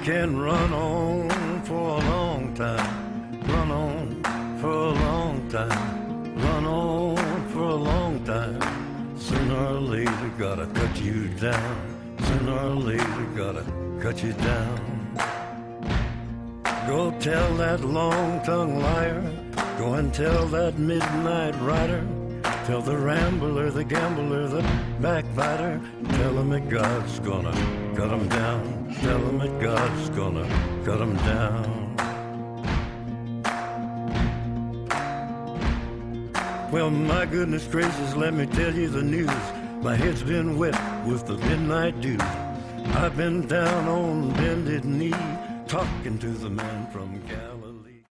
can run on for a long time, run on for a long time, run on for a long time. Sooner or later gotta cut you down, sooner or later gotta cut you down. Go tell that long-tongued liar, go and tell that midnight rider, tell the rambler, the gambler, the backbiter, tell him that God's gonna cut him down, tell him that God's gonna cut him down. Well, my goodness gracious, let me tell you the news. My head's been wet with the midnight dew. I've been down on bended knee, talking to the man from Gal.